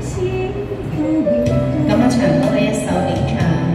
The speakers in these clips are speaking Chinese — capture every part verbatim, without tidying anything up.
咁啊，長哥嘅一首點唱？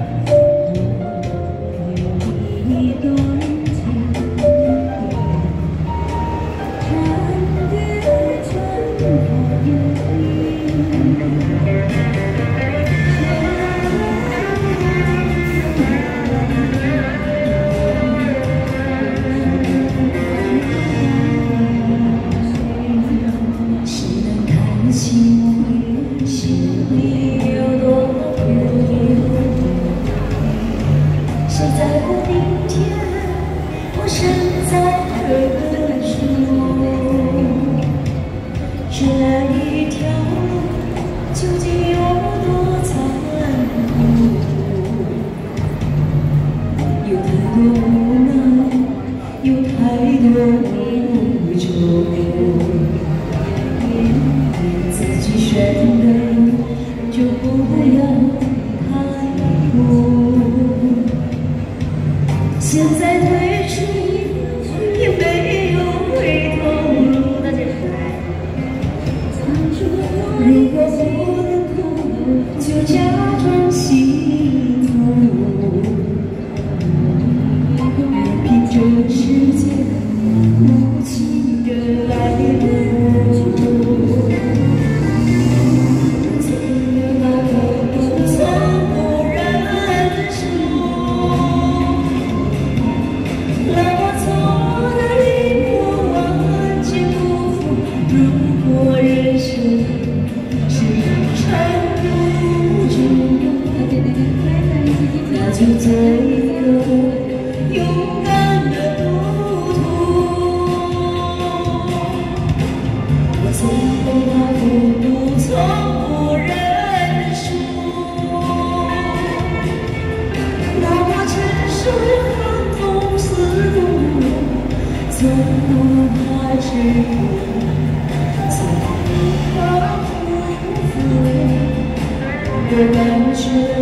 现在退出也没有回头路，如果不能哭，就假装幸福，凭这世界无情的爱路。 就做一个勇敢的赌徒，我从不怕孤独，从不认输。那我承受寒风四伏，从不怕吃苦，从不怕辜负的感觉。